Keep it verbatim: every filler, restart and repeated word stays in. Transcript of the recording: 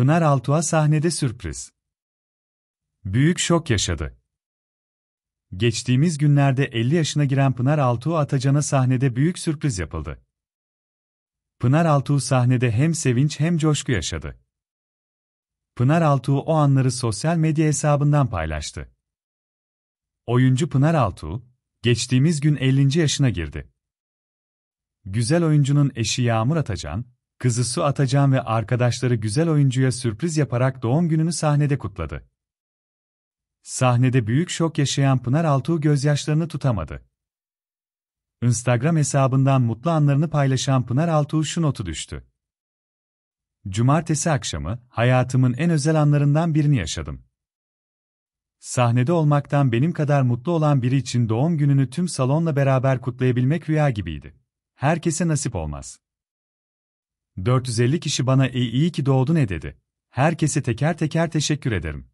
Pınar Altuğ'a sahnede sürpriz. Büyük şok yaşadı. Geçtiğimiz günlerde elli yaşına giren Pınar Altuğ Atacan'a sahnede büyük sürpriz yapıldı. Pınar Altuğ sahnede hem sevinç hem coşku yaşadı. Pınar Altuğ o anları sosyal medya hesabından paylaştı. Oyuncu Pınar Altuğ, geçtiğimiz gün ellinci yaşına girdi. Güzel oyuncunun eşi Yağmur Atacan, kızı Su Atacan ve arkadaşları güzel oyuncuya sürpriz yaparak doğum gününü sahnede kutladı. Sahnede büyük şok yaşayan Pınar Altuğ gözyaşlarını tutamadı. Instagram hesabından mutlu anlarını paylaşan Pınar Altuğ şu notu düştü. Cumartesi akşamı, hayatımın en özel anlarından birini yaşadım. Sahnede olmaktan benim kadar mutlu olan biri için doğum gününü tüm salonla beraber kutlayabilmek rüya gibiydi. Herkese nasip olmaz. dört yüz elli kişi bana "Ey iyi ki doğdun" e dedi. Herkese teker teker teşekkür ederim.